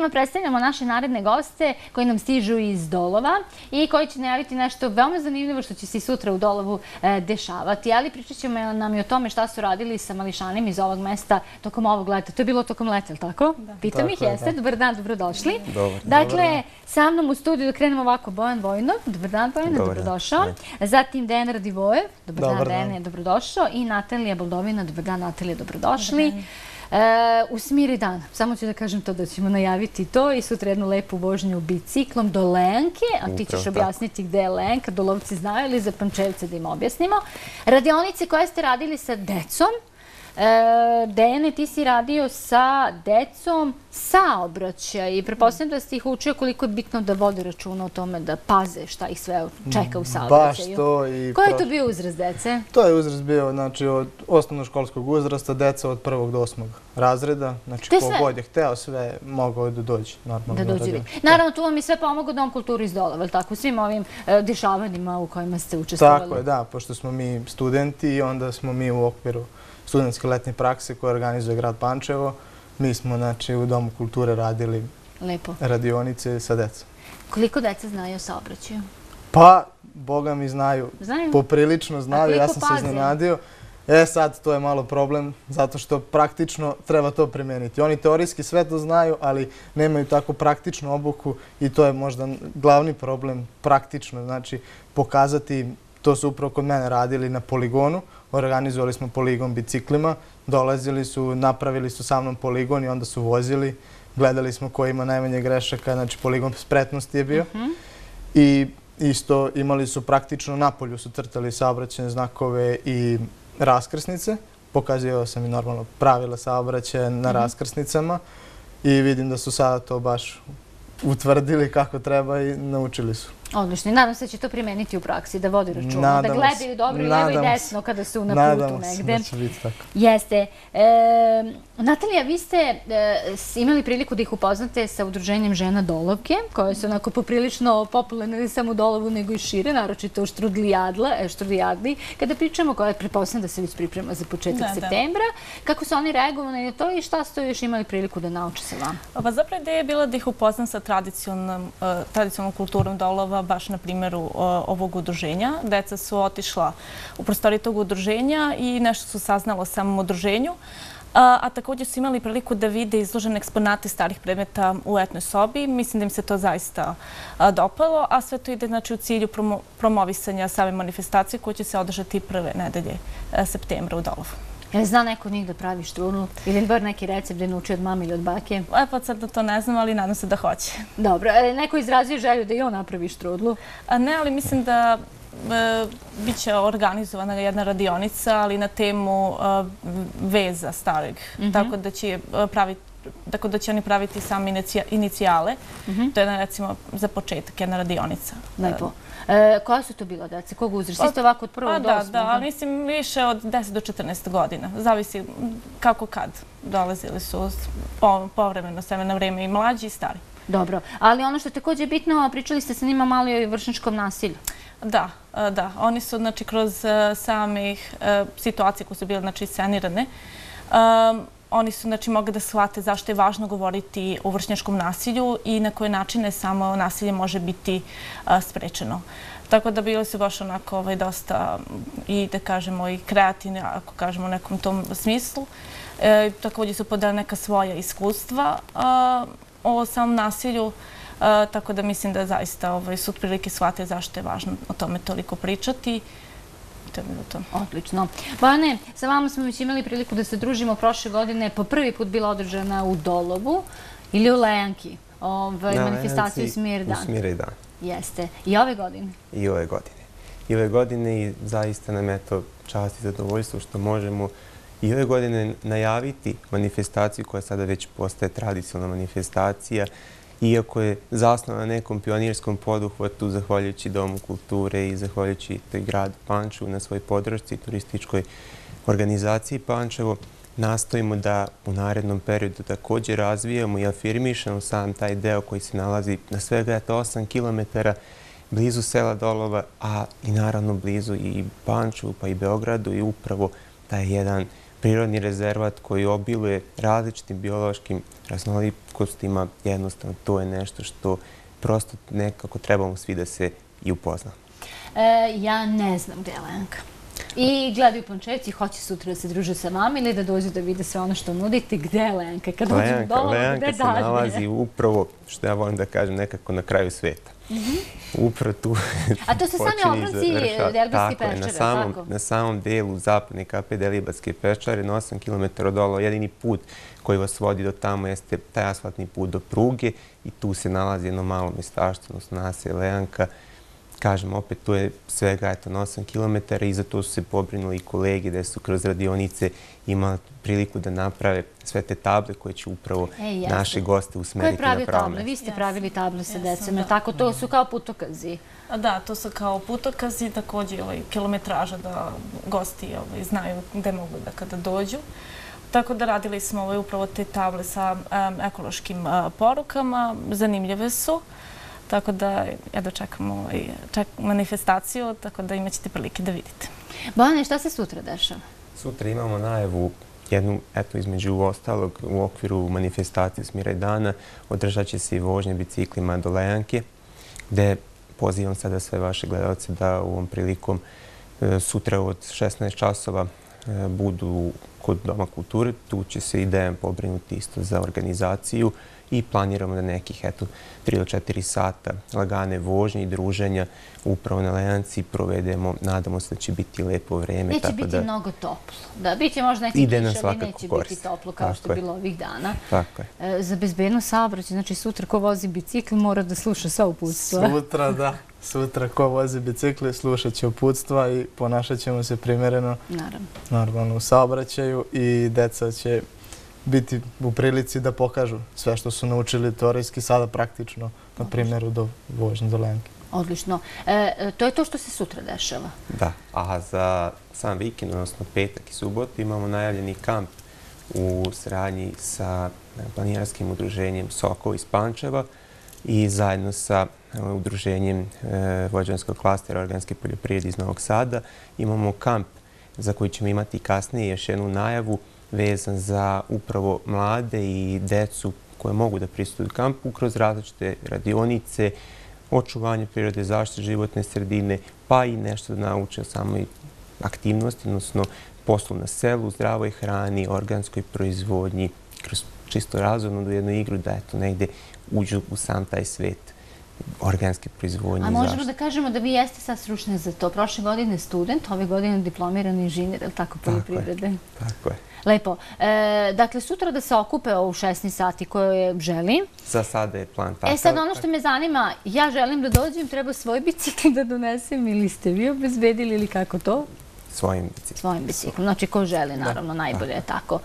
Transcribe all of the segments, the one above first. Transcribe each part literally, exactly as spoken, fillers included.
vam predstavljamo naše naredne goste koji nam stižu iz Dolova i koji će najaviti nešto veoma zanimljivo što će se i sutra u Dolovu dešavati. Ali pričat ćemo nam i o tome šta su radili sa mališanima iz ovog mesta tokom ovog leta. To je bilo tokom leta, ili tako? Pitam ih, jeste? Dobar dan, dobrodošli. Dakle, sa mnom u studiju da krenemo ovako Bojan Vojnov. Dobar dan, Bojane, dobrodošao. Zatim Dejan Radivojev. Dobar dan, Dejane, dobrodošao. I Natalija Baldovina. Dobar dan, Natalija, dobrodošli. U smiri dan. Samo ću da kažem to da ćemo najaviti to i sutra jednu lepu vožnju biciklom do Lenke, a ti ćeš objasniti gde je Lenka, Dolovci znaju, ili za Pančevce da im objasnimo. Radionice koje ste radili sa decom. Dejane, ti si radio sa decom saobraćaj i pretpostavljam da ste ih učio koliko je bitno da vode računa o tome, da paze šta ih sve čeka u saobraćaju. Baš to. I koji je to bio uzrast dece? To je uzrast bio, znači, od osnovnoškolskog uzrasta, deca od prvog do osmog razreda. Znači, kogod je hteo sve, mogao da dođe normalno. Da dođe. Naravno, tu vam je sve pomogao Dom kulture iz Dolova, ali tako, svim ovim dešavanjima u kojima ste učestvovali. Tako je, da, pošto smo mi studenti i onda smo mi u okviru studentske letnje prakse koje organizuje grad Pančevo. Mi smo, znači, u Domu kulture radili radionice sa decom. Koliko deca znaju o saobraćaju? Pa, boga mi znaju. Znaju? Poprilično znaju. Ja sam se iznenadio. E, sad, to je malo problem, zato što praktično treba to primeniti. Oni teorijski sve to znaju, ali nemaju tako praktičnu obuku i to je možda glavni problem praktično. Znači, pokazati, to su upravo kod mene radili na poligonu. Organizovali smo poligon biciklima, dolazili su, napravili su sa mnom poligon i onda su vozili. Gledali smo ko ima najmanje grešaka, znači poligon spretnosti je bio. I isto imali su praktično na polju, su crtali saobraćajne znakove i raskrsnice. Pokazivao sam i normalno pravila saobraćaja na raskrsnicama i vidim da su sada to baš utvrdili kako treba i naučili su. Odlično. Nadam se da će to primeniti u praksi, da vodi računa, da gledaju dobro i levo i desno kada su na putu negde. Nadam se da će biti tako. Jeste. Natalija, vi ste imali priliku da ih upoznate sa udruženjem Žena Dolovke, koje su onako poprilično popularne ne samo u Dolovu, nego i šire, naročito u Štrudlijadli. Kada pričamo, koja je pretpostavljena da se već priprema za početak septembra, kako su oni reagovali na to i šta ste još imali priliku da nauče sa vama? Pa zapravo ideja je bila da ih upoznam sa tradicionalnom kulturom Dolova, baš na primjeru ovog udruženja. Deca su otišla u prostoriju tog udruženja i nešto su saznalo o samom udruženju. A također su imali priliku da vide izložene eksponate starih predmeta u etnoj sobi. Mislim da im se to zaista dopalo, a sve to ide u cilju promovisanja same manifestacije koje će se održati prve nedelje septembra u Dolovu. Je li zna neko od njih da pravi štrudlu? Ili bar neki recept da je naučio od mame ili od bake? E, pa sad to ne znam, ali nadam se da hoće. Dobro. Neko izrazio želju da i on napravi štrudlu? Ne, ali mislim da bit će organizovana jedna radionica, ali na temu veza stareg. Tako da će praviti Tako da će oni praviti same inicijale. To je, recimo, za početak jedna radionica. Lepo. Koja su to bila deca? Koga uzrasta? Isto ovako od prvog do osmog? Da, da. Mislim, više od deset do četrnaest godina. Zavisi kako kad. Dolazili su povremeno sve na vreme i mlađi i stari. Dobro. Ali ono što je također bitno, pričali ste sa njima malo i o vršnjačkom nasilju. Da, da. Oni su, znači, kroz samih situacije koje su bile, znači, scenirane, oni su, znači, mogli da shvate zašto je važno govoriti o vršnjačkom nasilju i na koje načine samo nasilje može biti sprečeno. Tako da bili su baš onako dosta i, da kažemo, i kreativni, ako kažemo u nekom tom smislu. Također su podali neka svoja iskustva o samom nasilju, tako da mislim da zaista su otprilike shvate zašto je važno o tome toliko pričati. Odlično. Bojane, sa vama smo već imali priliku da se družimo prošle godine. Po prvi put bila održana u Dolovu ili u Lejanki. Manifestaciju Smir dan. U Smir dan. Jeste. I ove godine? I ove godine. I ove godine i zaista nam je to čast i zadovoljstvo što možemo i ove godine najaviti manifestaciju koja sada već postaje tradicionalna manifestacija, iako je zasnovana na nekom pionirskom poduhvatu, zahvaljujući Domu kulture i zahvaljujući grad Pančevo na svoj podršci turističkoj organizaciji Pančevo, nastojimo da u narednom periodu također razvijamo i afirmišemo sam taj deo koji se nalazi na svega osam kilometara blizu sela Dolova, a i naravno blizu i Pančevu pa i Beogradu i upravo taj jedan prirodni rezervat koji obiluje različitim biološkim raznolikostima. Jednostavno, to je nešto što prosto nekako trebamo svi da se i upoznamo. Ja ne znam gde je Lejanka. I gledaju Pančevci, hoće sutra da se druže sa vama ili da dođu da vide sve ono što nudite. Gde je Lejanka? Kad dođu u Dolovo, gde dalje? Lejanka se nalazi upravo, što ja volim da kažem, nekako na kraju sveta. Upravo tu. A to su sami obronci Deliblatske peščare, tako? Na samom delu zapadne kape Deliblatske peščare, na osam kilometara od Dolova, jedini put koji vas vodi do tamo jeste taj asfaltni put do pruge i tu se nalazi jedno malo mjestaštvo, odnosno naselje Lejanka. Kažem, opet, tu je svega na osam kilometara i za to su se pobrinuli i kolege da su kroz radionice imali priliku da naprave sve te table koje će upravo naše goste usmeriti na pravo mesto. Ko je pravio table? Vi ste pravili table sa decom, jer tako? To su kao putokazi. Da, to su kao putokazi, također kilometraža da gosti znaju gde mogu da kada dođu. Tako da radili smo upravo te table sa ekološkim porukama, zanimljive su. Tako da jedno čekamo manifestaciju, tako da imat ćete prilike da vidite. Bojane, šta se sutra dešava? Sutra imamo najavu jednu, eto, između ostalog, u okviru manifestacije Smira i dana održat će se i vožnje biciklima do Lejanke, gde pozivam sada sve vaše gledalce da u ovom prilikom sutra od šesnaest časova budu kod Doma kulture. Tu će se i Dejan pobrinuti isto za organizaciju i planiramo da nekih, eto, tri do četiri sata lagane vožnje i druženja upravo na Lejanci provedemo. Nadamo se da će biti lepo vreme. Neće biti mnogo toplo. Da, bit će možda neki kiša, ali neće biti toplo kao što je bilo ovih dana. Tako je. Za bezbednost saobraćaja, znači sutra ko vozi bicikl mora da sluša sva uputstva. Sutra, da. Sutra ko vozi bicikli slušat će uputstva i ponašat ćemo se primjereno normalno u saobraćaju i deca će biti u prilici da pokažu sve što su naučili teorijski, sada praktično, na primjeru do vožnje do Lejanke. Odlično. To je to što se sutra dešava? Da, a za sam vikend, odnosno petak i subotu, imamo najavljeni kamp u saradnji sa planinarskim udruženjem Sokol iz Pančeva i zajedno sa udruženjem vođanskog klastera organske poljoprivrede iz Novog Sada. Imamo kamp za koji ćemo imati kasnije još jednu najavu vezan za upravo mlade i decu koje mogu da pristupuju kampu kroz različite radionice, očuvanje prirode, zaštite životne sredine, pa i nešto da nauče o samoj aktivnosti, odnosno poslu na selu, zdravoj hrani, organskoj proizvodnji, kroz čisto razumnu jednu igru da eto negde uđu u sam taj svet organske proizvodnje. A možemo da kažemo da vi jeste sad stručni za to. Prošle godine student, ove godine diplomirani inženjer, ili tako, poljoprivrede? Tako je. Lepo. Dakle, sutra da se okupe u šesnaest sati koje želi. Za sada je plan takav. E sad, ono što me zanima, ja želim da dođem, treba svoj bicikl da donesem ili ste vi obezbedili ili kako to? Svojim biciklom. Svojim biciklom. Znači, ko želi, naravno, najbolje je tako.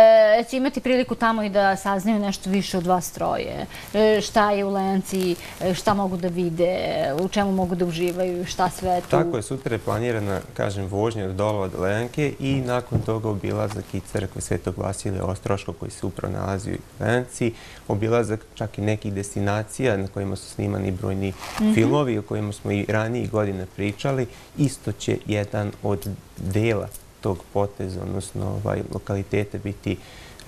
Će imati priliku tamo i da saznaju nešto više od vas troje. Šta je u Lejanci, šta mogu da vide, u čemu mogu da uživaju, šta sve tu. Tako je, sutra je planirana, kažem, vožnja od Dolova do Lejanke i nakon toga obilazak i crkve Svetog Vasilija Ostroškog koji se upravo nalazi u Lejanci, obilazak čak i nekih destinacija na kojima su snimani brojni filmovi o kojima smo i ranijih godina pričali. Isto će jedan od dela tog poteza, odnosno lokalitete biti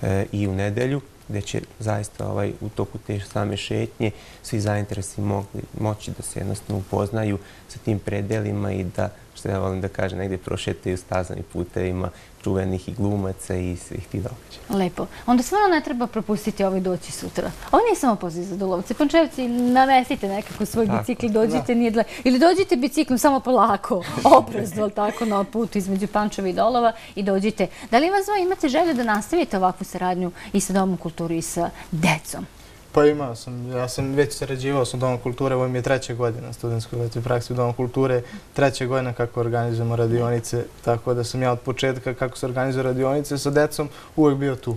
i u nedelju, gde će zaista u toku te same šetnje svi zainteresni moći da se jednostavno upoznaju sa tim predelima i da, što ja volim da kažem, negde prošetaju stazani putevima čuvenih i glumaca i svih tih događaja. Lepo. Onda stvarno ne treba propustiti ovaj doći sutra. Ovo nije samo poziv za Dolovce. Pančevci, namestite nekako svoj bicikl, dođite, ili dođite biciklom samo polako, oprezno, tako, na putu između Pančeva i Dolova i dođite. Da li vas imate želju da nastavite ovakvu saradnju i sa Domom kulture i sa decom? Pa imao sam. Ja sam već sarađivao sa Domom kulture. Ovo mi je treća godina studentskoj letoj praksi u Domu kulture. Treća godina kako organizujemo radionice. Tako da sam ja od početka kako se organizuje radionice sa decom uvek bio tu.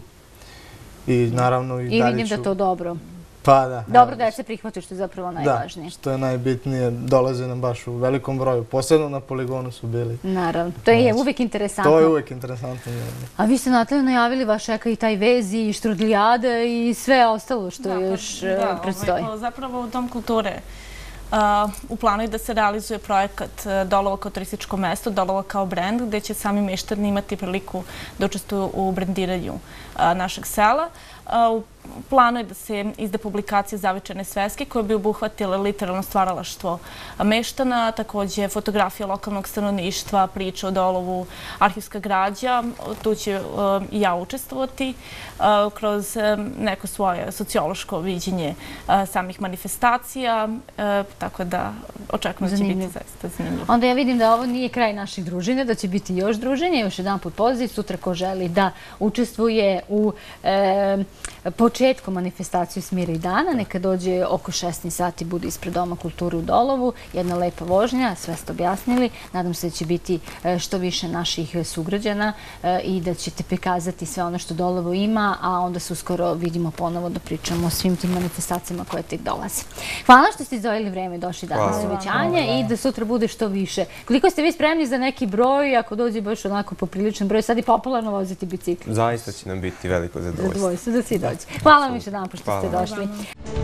I naravno i dalje ću... I vidim da to dobro. Pa da. Dobro da se prihvati, što je zapravo najvažnije. Da, što je najbitnije. Dolaze nam baš u velikom broju. Posebno na poligonu su bili. Naravno. To je uvek interesantno. To je uvek interesantno. A vi ste, Natalija, najavili vaš čeka i taj vez i štrudlijade i sve ostalo što još predstoji. Da, zapravo Dom kulture U planu je da se realizuje projekat Dolovo kao turističko mesto, Dolovo kao brend, gde će sami meštani imati priliku da učestvuju u brendiranju našeg sela. U planu je da se izde publikacija Zavičajne sveske koja bi obuhvatila literalno stvaralaštvo meštana, takođe fotografija lokalnog stanovništva, priča o Dolovu, arhivska građa. Tu će i ja učestvovati kroz neko svoje sociološko viđenje samih manifestacija, tako da očekujem da će biti zaista zanimljivo. Onda ja vidim da ovo nije kraj naših druženja, da će biti još druženja. Još jedan put poziv, sutra ko želi da učestvuje u početku manifestaciju Smira i dana, neka dođe oko šesnaest sati, bude ispred Doma kulture u Dolovu. Jedna lepa vožnja, sve ste objasnili. Nadam se da će biti što više naših sugrađana i da ćete prikazati sve ono što Dolovo ima, a onda se uskoro vidimo ponovo da pričamo o svim tim manifestacijama koje tek dolaze. Hvala što ste izdvojili vreme, došli danas u uvećanje i da sutra bude što više. Koliko ste vi spremni za neki broj, ako dođe baš onako popriličan broj, sad je popularno voziti bicikl? Zaista će nam biti veliko zadovoljstvo. Zadovoljstvo da svi dođe. Hvala vam još jedan što ste došli.